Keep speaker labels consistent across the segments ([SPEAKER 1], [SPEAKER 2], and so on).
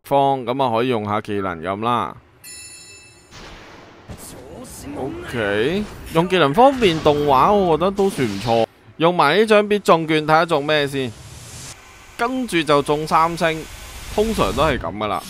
[SPEAKER 1] 方，咁啊可以用下技能咁啦。OK， 用技能方便動畫，我覺得都算唔錯。用埋呢張必中券睇下中咩先，跟住就中3星，通常都係咁噶啦。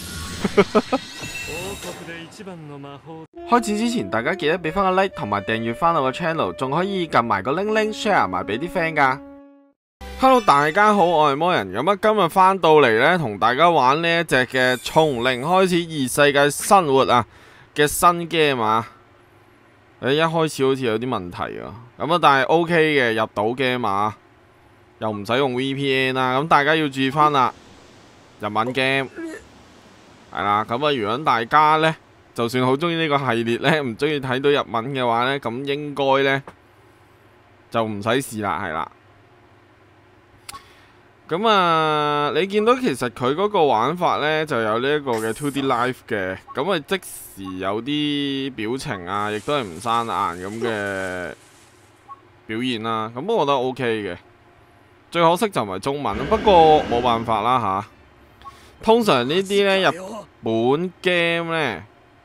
[SPEAKER 1] 開始之前，大家記得俾翻個 like 同埋訂閱翻我個 channel， 仲可以撳埋個鈴鈴 share 埋俾啲 friend 噶。Hello， 大家好，我係魔人。咁啊，今日翻到嚟呢，同大家玩呢一隻嘅從零開始異世界生活啊嘅新 game 啊。一開始好似有啲問題啊，咁啊，但係 OK 嘅，入到 game 啊，又唔使用 VPN 啦。咁大家要注意翻啦，日文 game 係啦。咁啊，如果大家呢，就算好中意呢個系列呢，唔中意睇到日文嘅話呢，咁應該呢，就唔使試啦，係啦。咁啊，你見到其實佢嗰個玩法呢，就有呢一個嘅 2D Live 嘅，咁啊即時有啲表情啊，亦都係唔生眼咁嘅表現啦。咁我覺得 OK 嘅，最可惜就唔係中文，不過冇辦法啦吓。通常呢啲呢，日本 game 呢，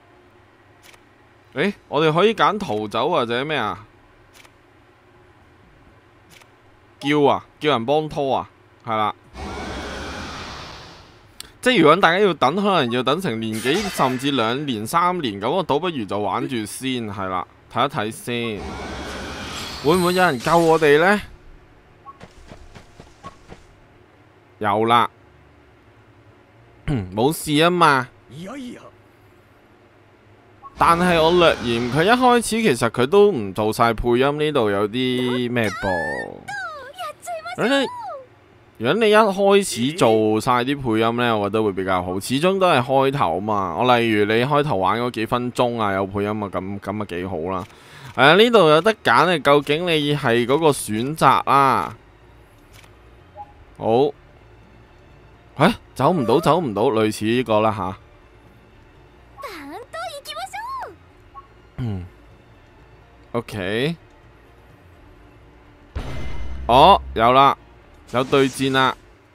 [SPEAKER 1] 我哋可以揀逃走或者咩啊？叫人幫拖啊！係啦，即係如果大家要等，可能要等成年幾，甚至2年3年咁，我倒不如就玩住先，係啦，睇一睇先，會唔會有人救我哋呢？有啦，冇事啊嘛。但係我略嫌佢一開始其實佢都唔做晒配音，呢度有啲咩噃？如果你一開始做晒啲配音呢，我覺得會比較好。始終都係開頭嘛。我例如你開頭玩嗰幾分鐘啊，有配音啊，咁啊幾好啦。係啊，呢度有得揀啊，究竟你係嗰個選擇啦。好，走唔到，類似呢個啦吓。OK。哦，有啦。有對戰啦，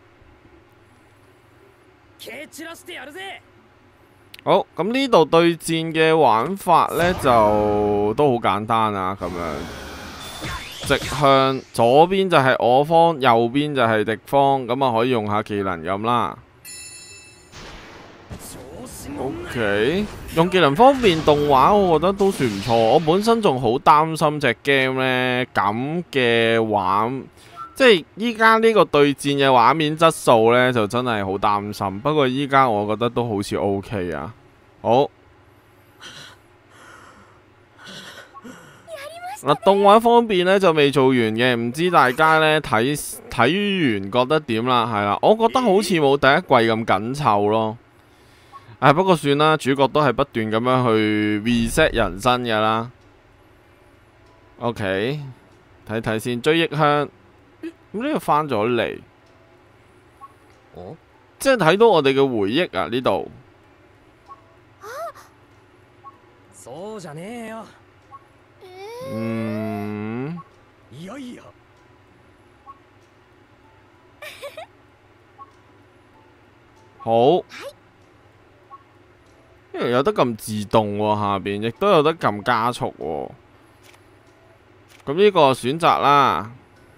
[SPEAKER 1] 好，咁呢度對戰嘅玩法呢，就都好簡單啊，咁樣直向左邊就係我方，右邊就係敵方，咁啊可以用下技能咁啦。OK， 用技能方便動畫，我覺得都算唔錯。我本身仲好擔心隻 game 呢咁嘅玩。即係依家呢個對戰嘅畫面質素呢，就真係好擔心。不過依家我覺得都好似 OK 啊。好，嗱，動畫方面呢，就未做完嘅，唔知大家呢睇完覺得點啦？係啦，我覺得好似冇第一季咁緊湊咯。不過算啦，主角都係不斷咁樣去 reset 人生㗎啦。OK， 睇睇先，追憶香。咁呢個翻咗嚟，即係睇到我哋嘅回憶啊！呢度，好，因為有得撳自動喎，下邊亦都有得撳加速喎。咁呢個選擇啦。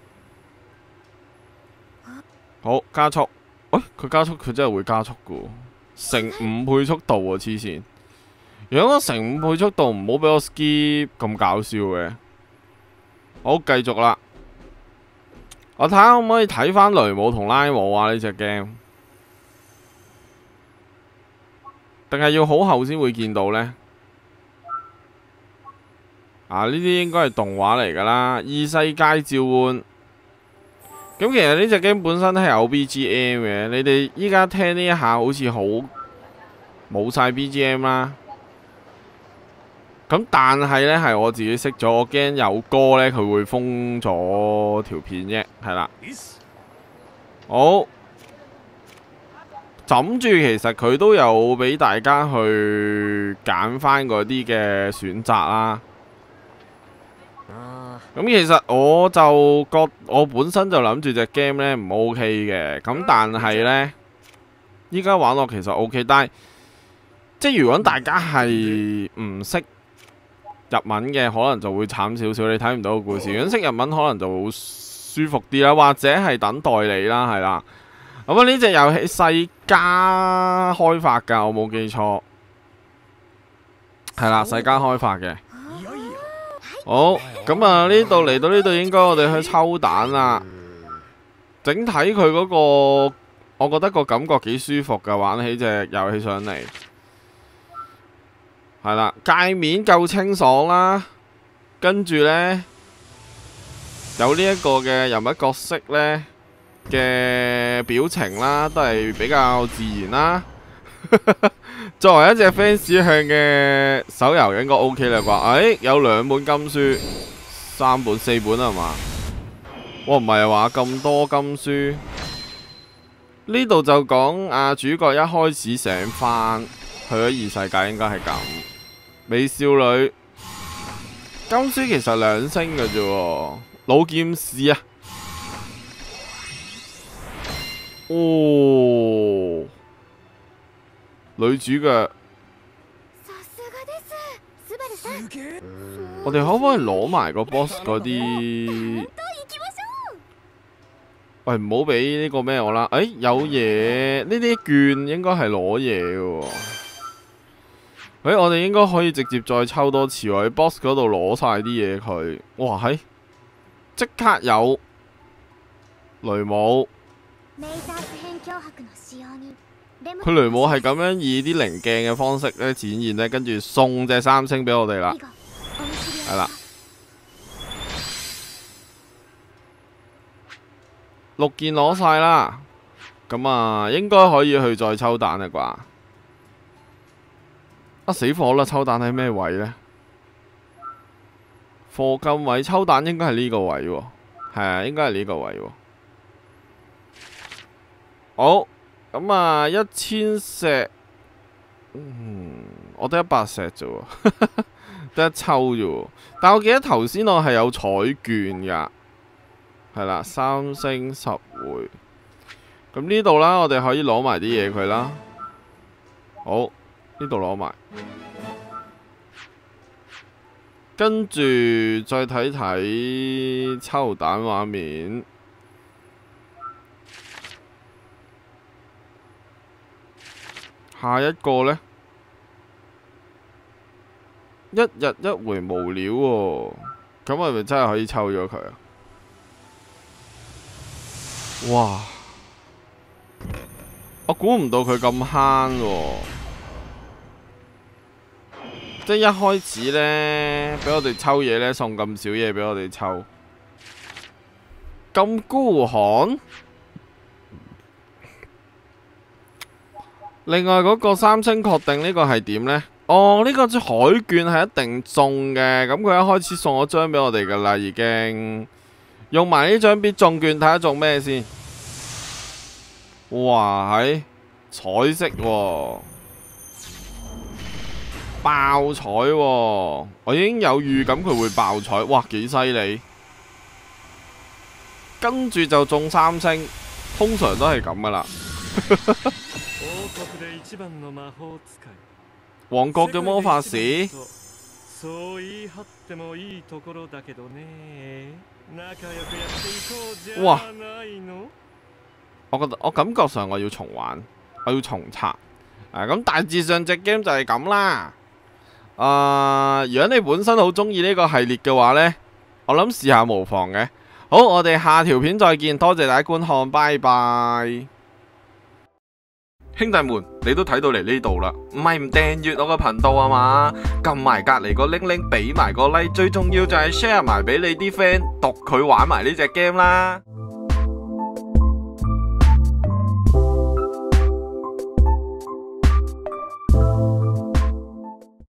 [SPEAKER 1] 好，加速，佢加速，佢真係會加速噶，成5倍速度啊！黐線，如果我成5倍速度，唔好俾我 skip 咁搞笑嘅。好，繼續啦，我睇下可唔可以睇翻雷姆同拉姆啊？呢隻 game， 定係要好後先會見到呢？呢啲應該係動畫嚟噶啦，異世界召喚。咁其實呢隻 game 本身係有 BGM 嘅，你哋依家聽呢一下好似好冇晒 BGM 啦。咁但係呢，係我自己熄咗，我驚有歌呢，佢會封咗條片啫，係啦。好，枕住其實佢都有俾大家去揀翻嗰啲嘅選擇啦。咁其實我就覺我本身就諗住隻 game 呢唔 OK 嘅，咁但係呢， 依家玩落其實 OK， 但係即係如果大家係唔識日文嘅，可能就會慘少少，你睇唔到個故事。如果識日文，可能就好舒服啲啦，或者係等代理啦，係啦。咁啊，呢隻遊戲世嘉開發㗎，我冇記錯，係啦，世嘉開發嘅。好，咁啊，呢度嚟到呢度，應該我哋去抽蛋啦。整體佢嗰個，我覺得個感覺幾舒服㗎，玩起隻遊戲上嚟。係啦，界面夠清爽啦，跟住呢，有呢一個嘅人物角色呢嘅表情啦，都係比較自然啦。作為一隻 fans 向嘅手遊，應該 OK 啦啩？有2本金書，3本4本係嘛？我唔係話咁多金書。呢度就講主角一開始醒返去咗異世界，應該係咁。美少女金書其實2星嘅啫，老劍士啊！哦，女主角，我哋可唔可以攞埋個 boss 嗰啲？喂，唔好俾呢個咩我啦！有嘢，呢啲券應該係攞嘢嘅。我哋應該可以直接再抽多次喎，喺 boss 嗰度攞晒啲嘢佢。哇，即刻有雷姆。佢雷姆係咁樣以啲棱鏡嘅方式咧展現咧，跟住送隻3星俾我哋啦。係啦，6件攞晒啦，咁啊應該可以去再抽蛋啦啩？死火啦！抽蛋喺咩位呢？課金位抽蛋應該係呢個位喎，係啊，應該係呢個位喎。好，咁啊1000石，我得100石啫喎，得一抽啫喎。但我記得頭先我係有彩券噶，係啦，3星10回。咁呢度啦，我哋可以攞埋啲嘢佢啦。好。呢度攞埋，跟住再睇睇抽蛋畫面。下一個呢，1日1回無料喎，咁係咪真係可以抽咗佢啊？哇！我估唔到佢咁慳喎。即係一開始呢，俾我哋抽嘢呢，送咁少嘢俾我哋抽，咁孤寒。另外嗰個3星確定呢個係點呢？哦，呢個海券係一定中嘅，咁佢一開始送咗張俾我哋噶啦，已經用埋呢張必中券，睇下中咩先。哇，係彩色喎。爆彩喎！我已經有預感佢會爆彩，哇，幾犀利！跟住就中3星，通常都係咁噶啦。王國嘅魔法師，哇！我覺得我感覺上我要重玩，我要重刷。咁大致上隻 game 就係咁啦。如果你本身好中意呢個系列嘅話呢，我諗試下無妨嘅。好，我哋下條片再見，多謝大家觀看，拜拜。兄弟們，你都睇到嚟呢度啦，唔係唔訂閱我個頻道啊嘛？撳埋隔籬個鈴鈴，俾埋個 like，最重要就係 share 埋俾你啲 friend，讀佢玩埋呢隻 game啦。